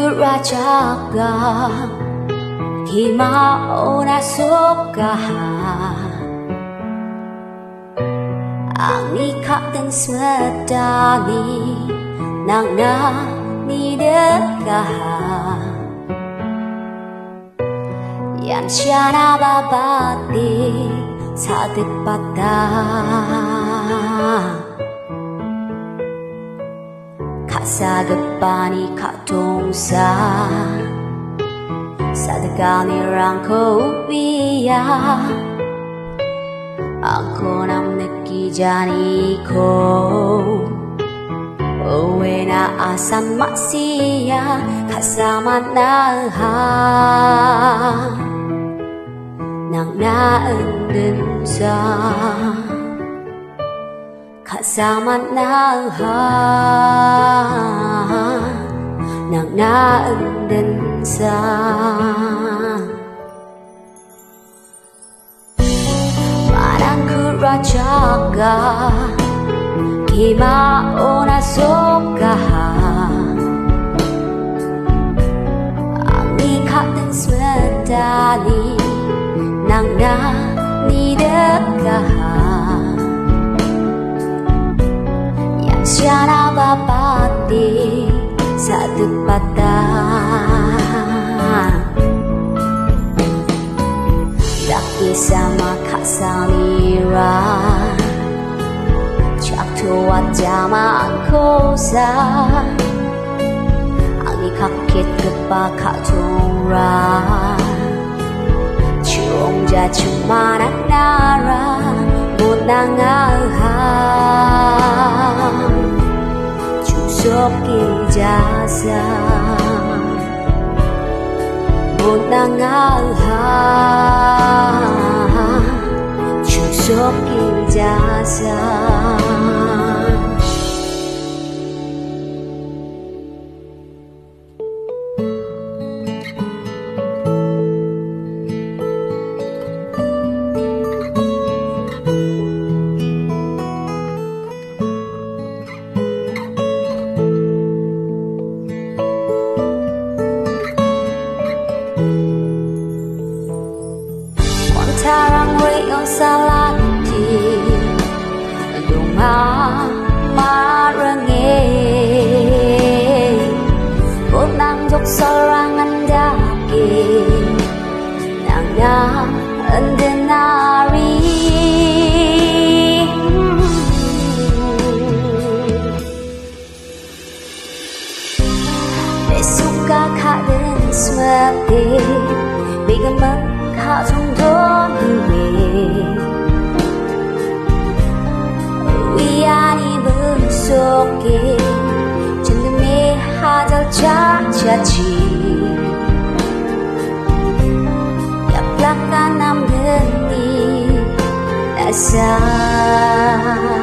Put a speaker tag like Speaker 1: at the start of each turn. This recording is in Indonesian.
Speaker 1: rajaga himao na soka ang ikatang smadani nang nanidekaha yan siya nababati sa dipata kasagapani katungsa sa daganirang kaubiya ako nang nakijani ko uwi na asam maksiya kasama na nang naandun sa kasama na nang naandun sa manang kurajaga himao na soka ang ikatang smadali nang nanidekaha yang siya nababati sa dipata daki sama kasamira Chakto at jama ang kosa ang ikakit kapakatungra Chong ja chumanak nara Munang aham Chusok ijasa Munang aham Chusok ijasa Tarang wayong salati Lumamarangay Punang dok sorangan daki Nang andenari Besuka kaden smati Bigaman 위안이 물속에 전음에 하절 차차치 약락한 남들이 나사